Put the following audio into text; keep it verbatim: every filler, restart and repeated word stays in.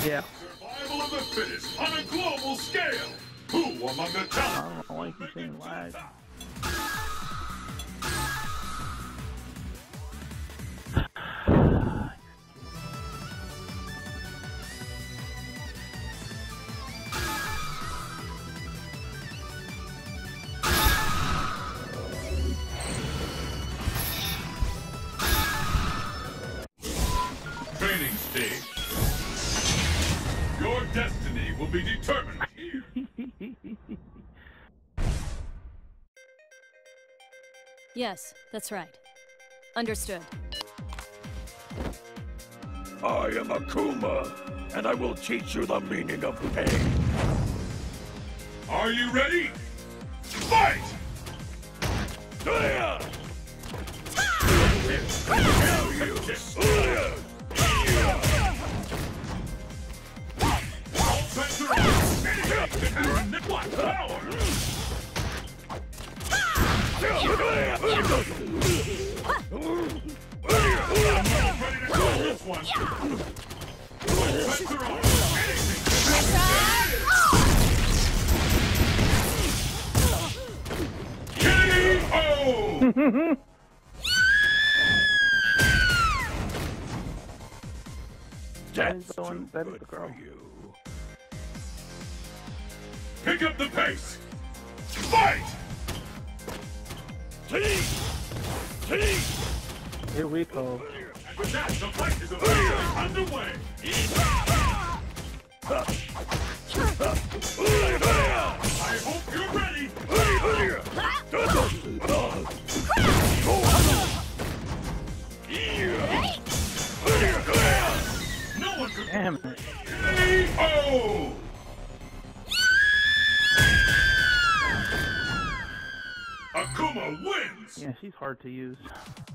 Yeah. Survival of the fittest on a global scale. Who among the top? I don't like you saying live. Training stage. Your destiny will be determined here. Yes, that's right. Understood. I am Akuma, and I will teach you the meaning of pain. Are you ready? Fight! Kill you! That's the one too that is good the girl. for you. Pick up the pace! Fight! Here we go. And with that, the fight is officially underway! I hope you're ready! No one could... Damn it. K O! Akuma wins! Yeah, she's hard to use.